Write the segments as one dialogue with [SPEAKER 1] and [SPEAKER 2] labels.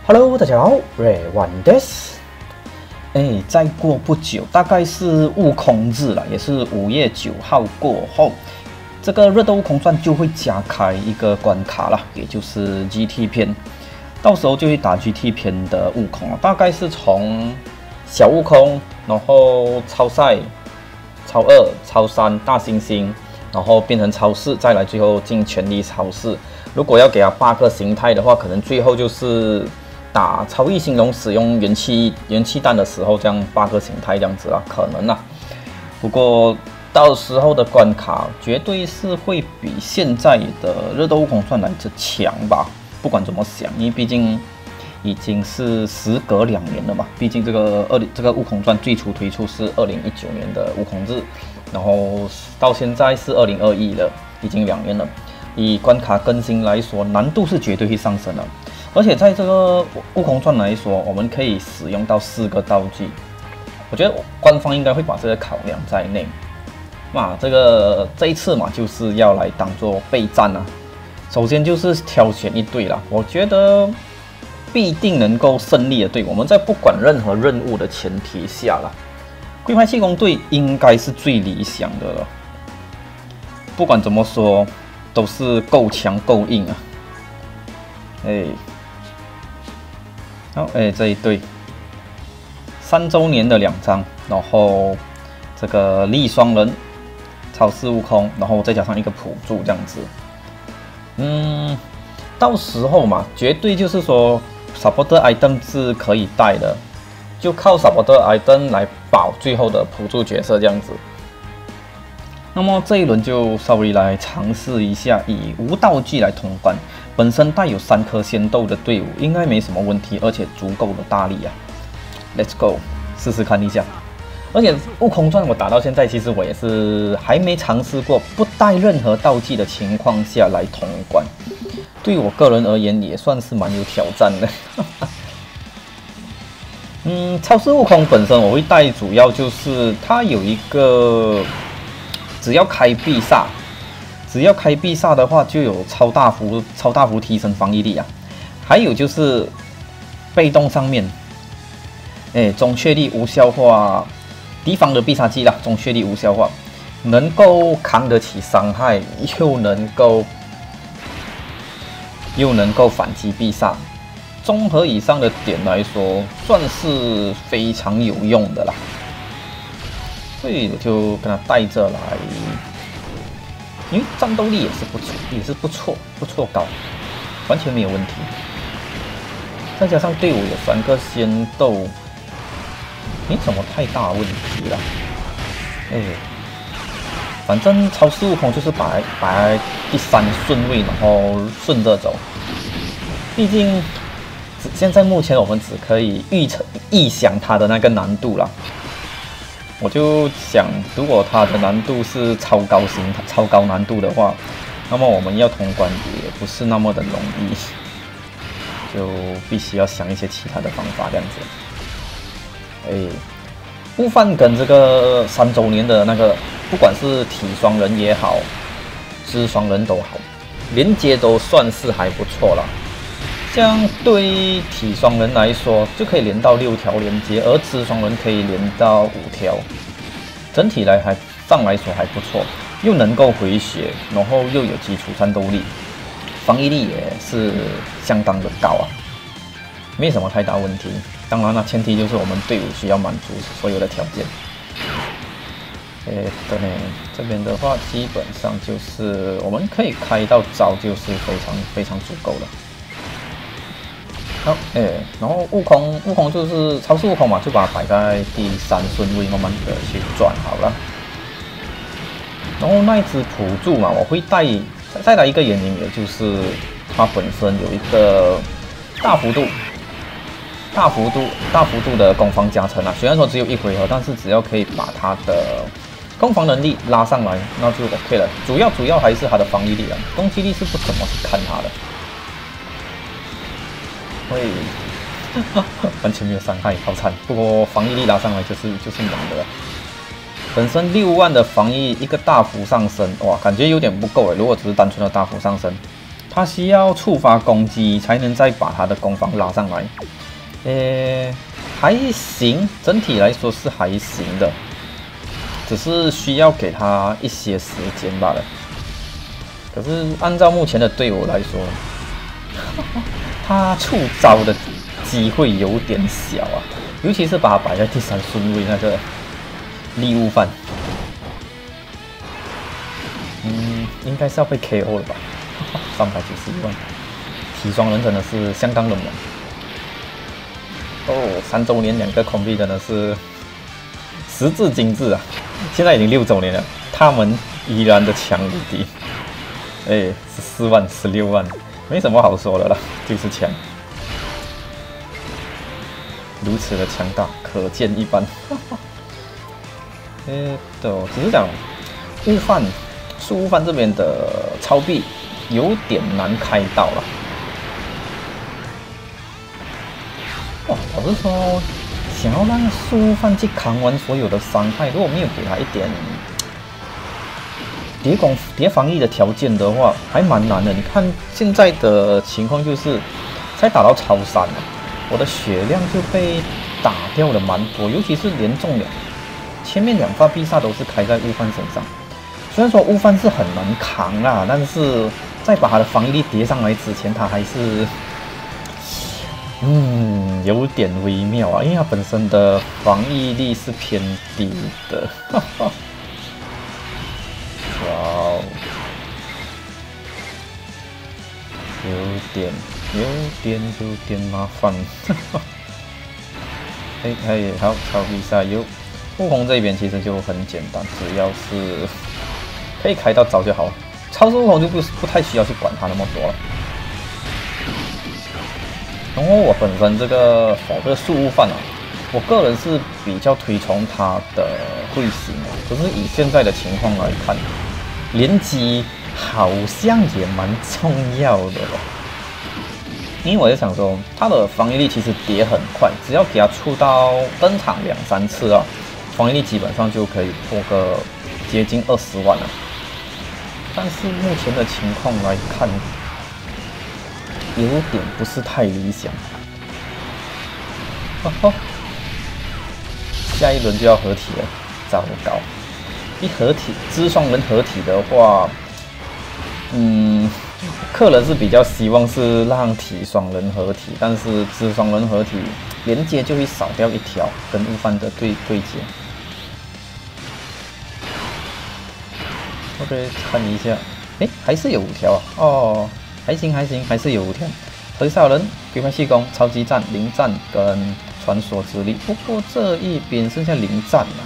[SPEAKER 1] Hello， 大家好，瑞万です。再过不久，大概是悟空日了，也是5月9号过后，这个热斗悟空传就会加开一个关卡了，也就是 GT 篇。到时候就会打 GT 篇的悟空了，大概是从小悟空，然后超赛、超2、超3、大猩猩，然后变成超4，再来最后进全力超4。如果要给他8个形态的话，可能最后就是打超异星龙使用元气弹的时候，这样8个形态这样子啊，可能啊。不过到时候的关卡绝对是会比现在的热斗悟空传来着强吧。不管怎么想，因为毕竟已经是时隔2年了嘛。毕竟这个悟空传最初推出是2019年的悟空日，然后到现在是2021了，已经2年了。以关卡更新来说，难度是绝对会上升的。而且在这个悟空传来说，我们可以使用到4个道具，我觉得官方应该会把这个考量在内。这一次嘛，就是要来当做备战啊。首先就是挑选一队啦，我觉得必定能够胜利的队，我们在不管任何任务的前提下啦，龟派气功队应该是最理想的了。不管怎么说，都是够强够硬啊。好，这一队3周年的2张，然后这个力双人、超4悟空，然后再加上一个辅助这样子。到时候嘛，绝对就是说 supporter item 是可以带的，就靠 supporter item 来保最后的辅助角色这样子。那么这一轮就稍微来尝试一下，以无道具来通关。本身带有3颗仙豆的队伍应该没什么问题，而且足够的大力啊。Let's go， 试试看一下。而且悟空传我打到现在，其实我也是还没尝试过不带任何道具的情况下来通关，对我个人而言也算是蛮有挑战的。超4悟空本身我会带，主要就是它有一个，只要开必杀的话，就有超大幅提升防御力啊。还有就是被动上面，中确力无效化。敌方的必杀技啦，中确力无效化，能够扛得起伤害，又能够反击必杀，综合以上的点来说，算是非常有用的啦。所以我就跟他带着来，因为战斗力也是不错高，完全没有问题。再加上队伍有3个仙豆。没什么太大问题了，反正超4悟空就是摆第3顺位，然后顺着走。毕竟现在目前我们只可以预想它的那个难度啦。我就想，如果它的难度是超高难度的话，那么我们要通关也不是那么的容易，就必须要想一些其他的方法这样子。悟饭跟这个3周年的那个，不管是体双人也好，肢双人都好，连接都算是还不错啦。像对体双人来说，就可以连到6条连接，而肢双人可以连到5条，整体来说还不错，又能够回血，然后又有基础战斗力，防御力也是相当的高啊，没什么太大问题。当然了，前提就是我们队伍需要满足所有的条件。这边的话基本上就是我们可以开到招，就是非常足够了。好，然后悟空就是超4悟空嘛，就把它摆在第3顺位，慢慢的去转好了。然后那一只辅助嘛，我会带再来一个原因，也就是它本身有一个大幅度的攻防加成啊！虽然说只有1回合，但是只要可以把他的攻防能力拉上来，那就 OK 了。主要还是他的防御力啊，攻击力是不怎么去看他的。完全没有伤害，好惨。不过防御力拉上来就是猛的了。本身6万的防御，一个大幅上升，哇，感觉有点不够诶。如果只是单纯的大幅上升， 他需要触发攻击才能再把他的攻防拉上来。还行，整体来说是还行的，只是需要给他一些时间罢了。可是按照目前的队伍来说，他出招的机会有点小啊，尤其是把他摆在第3顺位那个利物犯，应该是要被 KO 了吧？391万，体双人真的是相当冷门。哦，3周年2个空币真的是时至今日啊！现在已经6周年了，他们依然的强无敌。14万、16万，没什么好说的了，就是强，如此的强大，可见一斑。只是讲雾饭这边的超币有点难开到了。哇，老实说，想要让雾饭去扛完所有的伤害，如果没有给他一点叠防御的条件的话，还蛮难的。你看现在的情况就是，才打到超3了，我的血量就被打掉了蛮多，尤其是连中了前面2发必杀都是开在雾饭身上。虽然说雾饭是很难扛啦，但是在把他的防御力叠上来之前，他还是有点微妙啊，因为他本身的防御力是偏低的。哇哦，有点麻烦。好，超比赛悟空这边其实就很简单，只要是可以开到招就好了。超速悟空就不太需要去管它那么多了。然后我本身这个速悟饭啊，我个人是比较推崇它的会型的，可是以现在的情况来看，连击好像也蛮重要的了。因为我在想说，它的防御力其实叠很快，只要给它出到登场2、3次啊，防御力基本上就可以破个接近20万了。但是目前的情况来看，有点不是太理想。下一轮就要合体了，糟糕！一合体，之双人合体的话，客人是比较希望是让体双人合体，但是之双人合体连接就会少掉一条跟悟饭的对接。OK， 看一下，还是有5条啊，哦，还行，还是有5条。很少人鬼派气功、超级战、灵战跟传说之力，不过这一边剩下灵战了。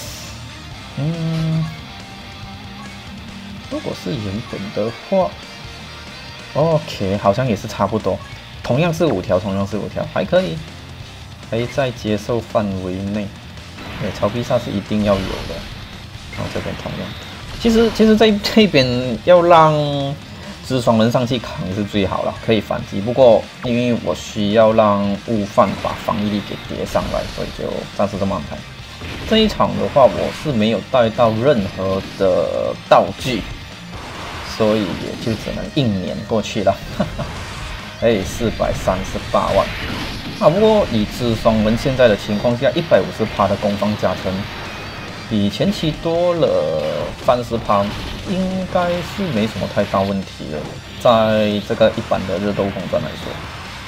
[SPEAKER 1] 如果是原本的话 ，OK， 好像也是差不多，同样是5条，还可以，还在接受范围内。超必杀是一定要有的，然后这边同样。其实这边要让之双人上去扛是最好了，可以反击。不过因为我需要让悟饭把防御力给叠上来，所以就暂时这么安排。这一场的话，我是没有带到任何的道具，所以也就只能硬碾过去了。438万。不过以之双人现在的情况下，150%的攻防加成，比前期多了30%，应该是没什么太大问题了。在这个一般的热斗空战来说，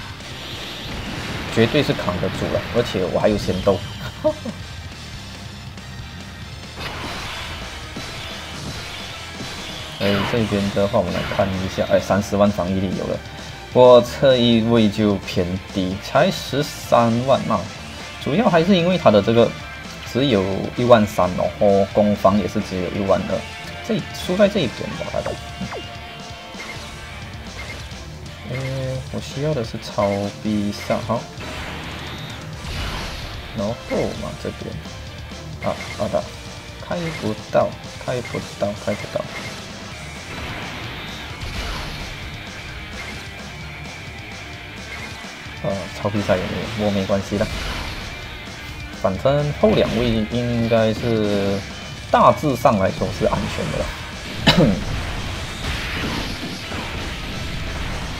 [SPEAKER 1] 绝对是扛得住了，而且我还有仙豆。这边的话，我们来看一下，30万防御力有了，不过这一位就偏低，才13万嘛。主要还是因为他的这个只有1万3，然后攻防也是只有1万2，输在这一点吧，大概。我需要的是超必杀，好，然后嘛这边，好的，开不到。超必杀也没有，我没关系的。反正后2位应该是大致上来说是安全的了。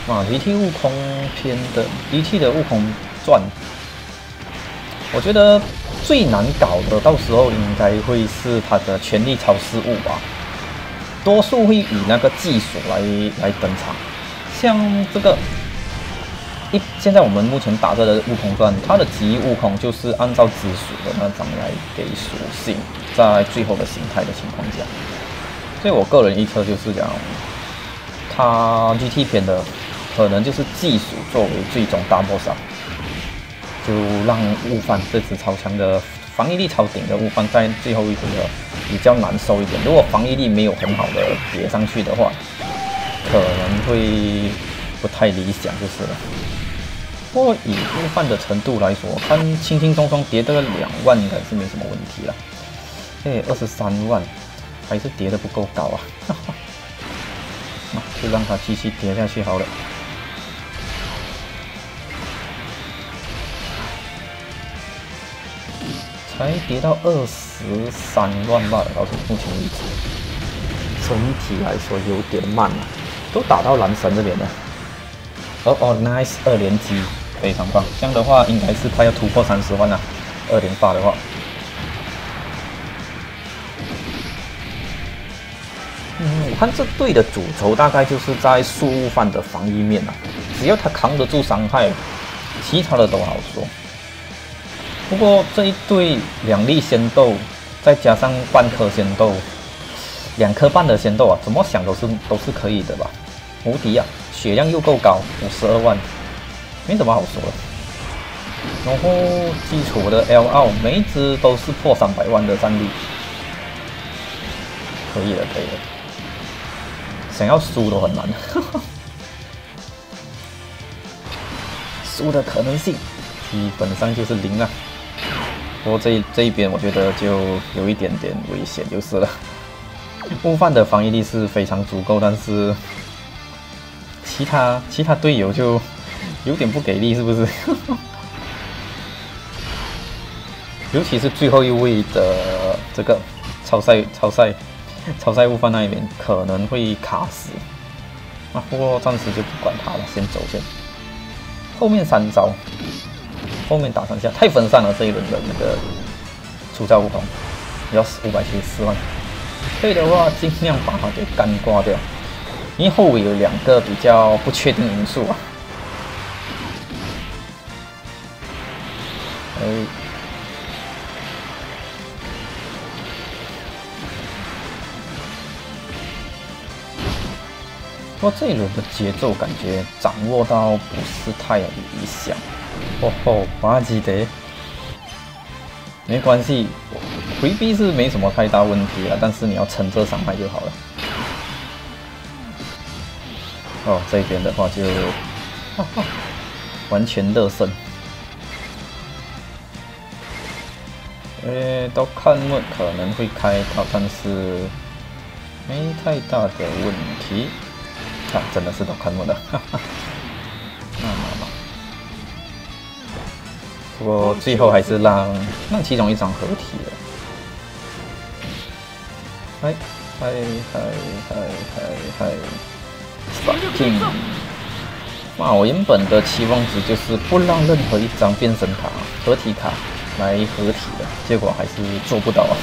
[SPEAKER 1] 啊，GT 悟空篇的 GT 的悟空传，我觉得最难搞的，到时候应该会是他的全力超失误吧。多数会以那个技术来登场，像这个现在我们目前打着的悟空传，它的极悟空就是按照直属的那种来给属性，在最后的形态的情况下，所以我个人预测就是讲，它 GT 篇的可能就是技术作为最终大 BOSS 啊，就让悟饭这只超强的防御力超顶的悟饭在最后一回合比较难受一点。如果防御力没有很好的叠上去的话，可能会不太理想就是了。不过以悟饭的程度来说，我看轻轻松松叠这个2万应该是没什么问题了。23万还是叠的不够高啊，那就让它继续叠下去好了。才跌到23万罢了，到目前为止，整体来说有点慢了，都打到蓝神这边了。nice 2连击，非常棒。这样的话，应该是快要突破30万了，2连发的话。我看这队的主轴大概就是在速悟饭的防御面啊，只要他扛得住伤害，其他的都好说。不过这一队2粒仙豆，再加上半颗仙豆，2颗半的仙豆啊，怎么想都是可以的吧？无敌啊！血量又够高，52万，没什么好说的。然后基础的 L2 每一只都是破300万的战力，可以了，可以了。想要输都很难，输的可能性基本上就是0了。不过这一边我觉得就有一点点危险就是了。悟饭的防御力是非常足够，但是其他队友就有点不给力，是不是？尤其是最后一位的这个超赛悟饭那一边可能会卡死啊。不过暂时就不管他了，先走先。后面3招。后面打3下太分散了，这一轮的那个出招悟空要574万，可以的话尽量把它给干挂掉，因为后尾有2个比较不确定因素啊。不过这一轮的节奏感觉掌握到不是太理想。马吉德，没关系，回避是没什么太大问题了，但是你要撑这伤害就好了。这边的话就完全热身。到看门可能会开到，但是没太大的问题。真的是到看门了，那。不过最后还是让其中一张合体了。嗨 ，fucking！ 我原本的期望值就是不让任何一张变身卡、合体卡来合体的，结果还是做不到啊。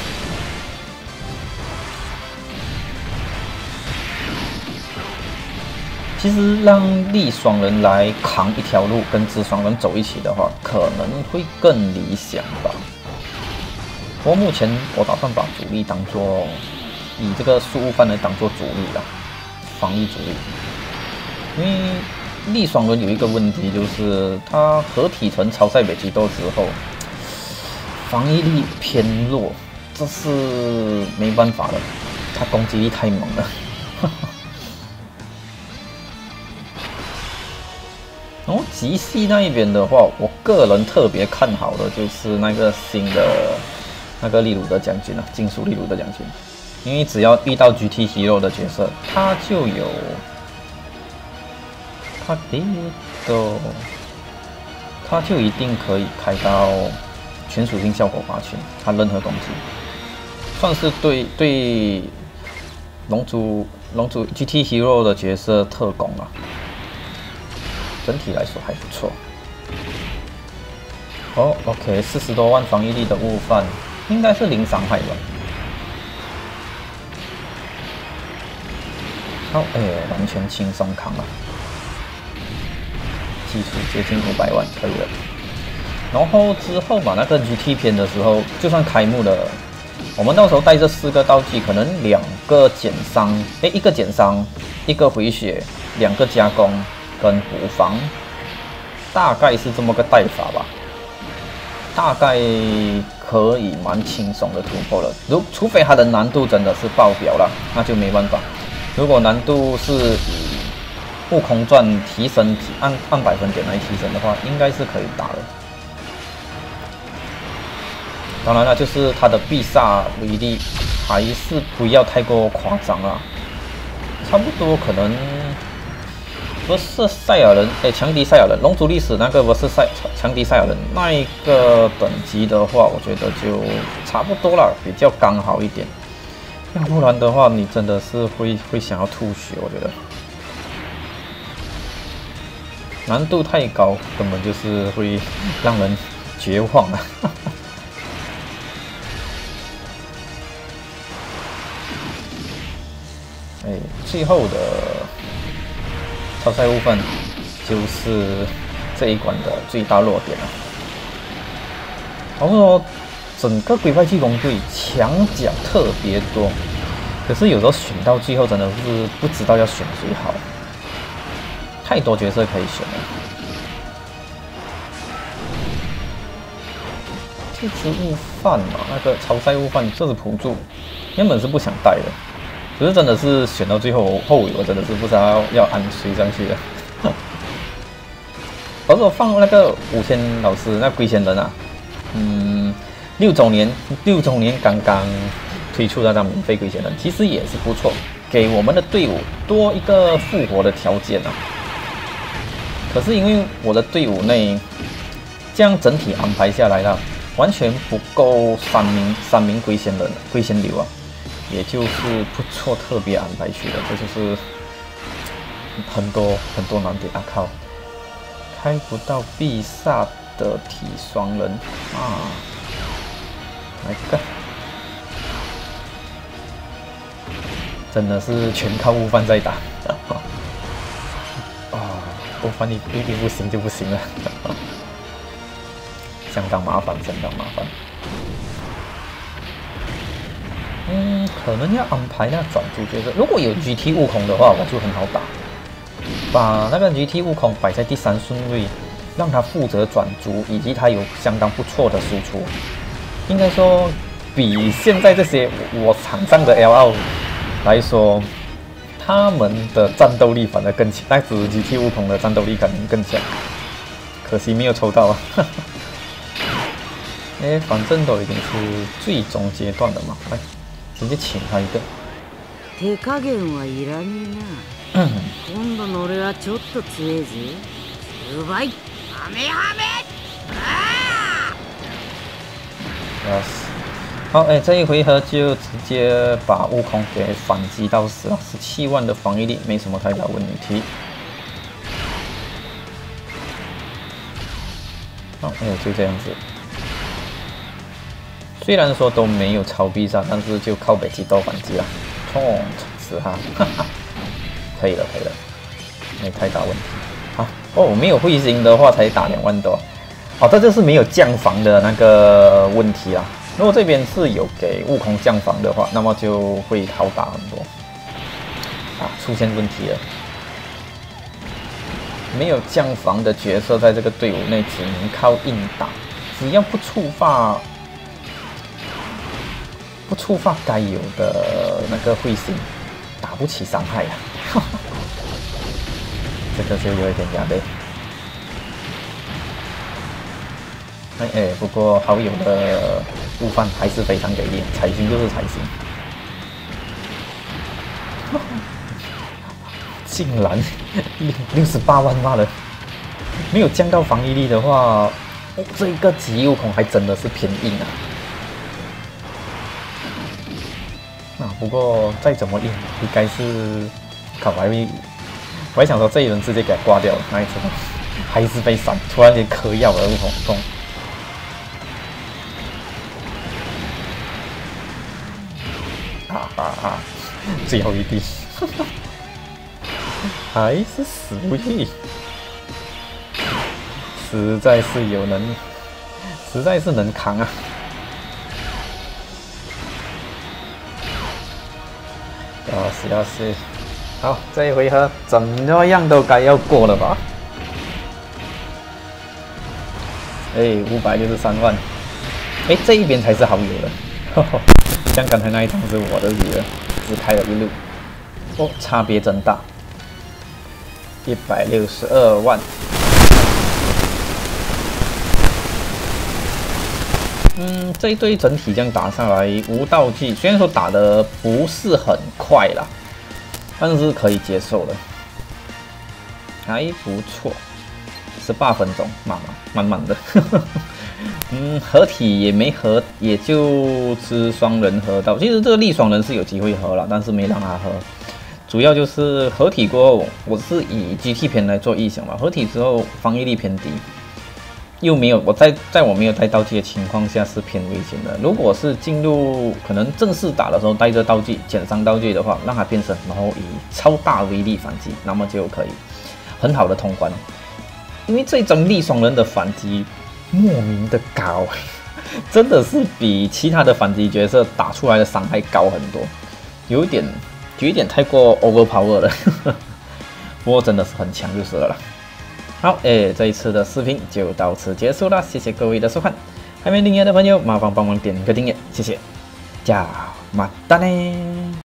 [SPEAKER 1] 其实让力双人来扛一条路，跟直双人走一起的话，可能会更理想吧。不过目前我打算把主力当做以这个速悟饭来当做主力啦，防御主力。因为力双人有一个问题，就是它合体成超赛北极斗之后，防御力偏弱，这是没办法的，它攻击力太猛了。然后极系那一边的话，我个人特别看好的就是那个新的那个利鲁德将军啊，金属利鲁德将军，因为只要遇到 GT Hero 的角色，他就有他就一定可以开到全属性效果8圈，他任何攻击，算是对龙族 GT Hero 的角色特攻啊。 整体来说还不错。哦 ，OK， 40多万防御力的悟饭，应该是零伤害吧？好，完全轻松扛了，基础接近500万，可以了。然后之后嘛，那个 GT 篇的时候，就算开幕了，我们到时候带这4个道具，可能2个减伤，1个减伤，1个回血，2个加工跟补防，大概是这么个带法吧。大概可以蛮轻松的突破了，除非它的难度真的是爆表了，那就没办法。如果难度是以悟空传提升按百分点来提升的话，应该是可以打的。当然了，就是它的必杀威力还是不要太过夸张啊，差不多可能不是赛亚人，强敌赛亚人，龙族历史那个不是强敌赛亚人那一个等级的话，我觉得就差不多了，比较刚好一点。要不然的话，你真的是会想要吐血，我觉得难度太高，根本就是会让人绝望啊！最后的超赛部分就是这一关的最大弱点了。然后说，整个龟派气功队强角特别多，可是有时候选到最后真的是不知道要选谁好，太多角色可以选了。这只悟饭嘛，那个超赛悟饭，这是辅助，原本是不想带的。可是真的是选到最后后尾，我真的是不知道要按谁上去的。而且我放那个5000老师那龟仙人啊，6周年刚刚推出那张免费龟仙人，其实也是不错，给我们的队伍多一个复活的条件啊。可是因为我的队伍内这样整体安排下来了，完全不够三名龟仙流啊。也就是不错，特别安排去的，这就是很多难点啊！靠，开不到必杀的体双人啊！来个，真的是全靠悟饭在打啊！悟饭一不行就不行了，相当麻烦。可能要安排那转租角色。如果有 GT 悟空的话，我就很好打，把那个 GT 悟空摆在第3顺位，让他负责转租，以及他有相当不错的输出。应该说，比现在这些我场上的 LR 来说，他们的战斗力反而更强。那只 GT 悟空的战斗力可能更强，可惜没有抽到啊。反正都已经是最终阶段了嘛，来。直接请他一个。
[SPEAKER 2] 手加減はいらねえな。今度の俺はちょっと強えぜ。10倍。ハメハメ。
[SPEAKER 1] 好，这一回合就直接把悟空给反击到死了，17万的防御力，没什么太大问题。好，就这样子。虽然说都没有超必杀，但是就靠北极豆反击了，冲死他，可以了，没太大问题。好没有彗星的话才打2万多，这就是没有降防的那个问题啦。如果这边是有给悟空降防的话，那么就会好打很多。出现问题了，没有降防的角色在这个队伍内只能靠硬打，只要不触发该有的那个彗星，打不起伤害啊！这个就有一点压力。不过好友的悟饭还是非常给力，彩星就是彩星。竟然68万骂了，没有降到防御力的话，这个极悟空还真的是偏硬啊！不过再怎么硬，应该是我还想说这一轮直接给他挂掉了，那一次。 还是被闪，突然间嗑药了，痛痛。最后一滴，还是死不去，实在是能扛啊！要死！好，这一回合怎么样都该要过了吧？哎，563万！哎，这一边才是好友的，像刚才那一场是我的鱼了。只开了1路，哦，差别真大，162万。这一队整体这样打下来，无道具，虽然说打的不是很快啦，但是可以接受了，还不错。18分钟，慢慢的。合体也没合，也就吃双人合到。其实这个力双人是有机会合了，但是没让他合。主要就是合体过后，我是以 GT 篇来做意想嘛。合体之后防御力偏低，又没有我在我没有带道具的情况下是偏危险的。如果是进入可能正式打的时候带着道具减伤道具的话，让它变身，然后以超大威力反击，那么就可以很好的通关。因为这张力双人的反击莫名的高，真的是比其他的反击角色打出来的伤害高很多，有一点太过 overpower 了。不过真的是很强就是了啦。好，这一次的视频就到此结束了，谢谢各位的收看。还没订阅的朋友，麻烦帮忙点个订阅，谢谢。じゃあまたね。